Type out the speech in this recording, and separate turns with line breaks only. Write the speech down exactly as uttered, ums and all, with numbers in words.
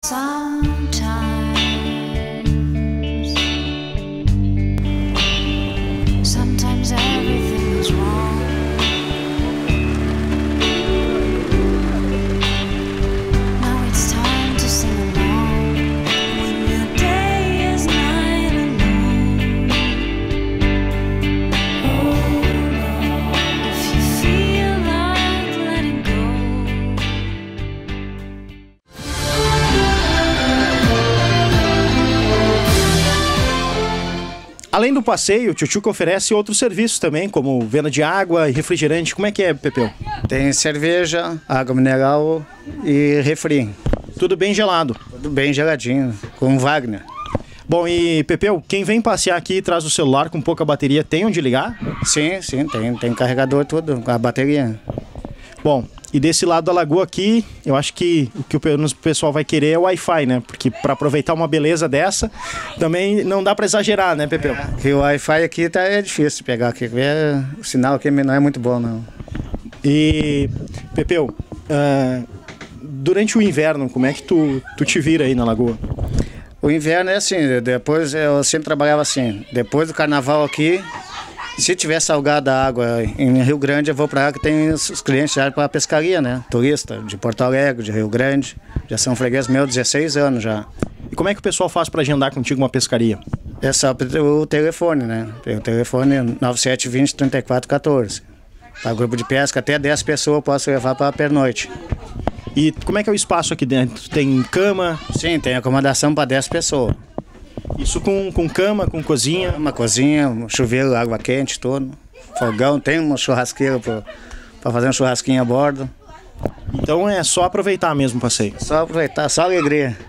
Sometimes, sometimes everything is wrong. Now it's time to sing along when your day is night alone. If you feel like letting go.
Além do passeio, o Tchutchuca oferece outros serviços também, como venda de água e refrigerante. Como é que é, Pepeu?
Tem cerveja, água mineral e refri.
Tudo bem gelado.
Tudo bem geladinho, com Wagner.
Bom, e Pepeu, quem vem passear aqui e traz o celular com pouca bateria, tem onde ligar?
Sim, sim, tem, tem carregador tudo, com a bateria.
Bom, e desse lado da lagoa aqui, eu acho que o que o pessoal vai querer é o Wi-Fi, né? Porque para aproveitar uma beleza dessa, também não dá para exagerar, né, Pepeu?
É, que o Wi-Fi aqui tá, é difícil de pegar, aqui, é, o sinal aqui não é muito bom, não.
E, Pepeu, uh, durante o inverno, como é que tu, tu te vira aí na lagoa?
O inverno é assim, depois eu sempre trabalhava assim, depois do carnaval aqui, se tiver salgada a água em Rio Grande, eu vou para lá que tem os clientes já para pescaria, né? Turista de Porto Alegre, de Rio Grande, já são fregueses meus, dezesseis anos já.
E como é que o pessoal faz para agendar contigo uma pescaria?
É só o telefone, né? Tem o telefone nove sete dois zero, três quatro um quatro. Para grupo de pesca, até dez pessoas eu posso levar para a pernoite.
E como é que é o espaço aqui dentro? Tem cama?
Sim, tem acomodação para dez pessoas.
Isso com, com cama, com cozinha?
Uma cozinha, um chuveiro, água quente, tudo. Fogão, tem uma churrasqueira para fazer um churrasquinho a bordo.
Então é só aproveitar mesmo o passeio?
Só aproveitar, só alegria.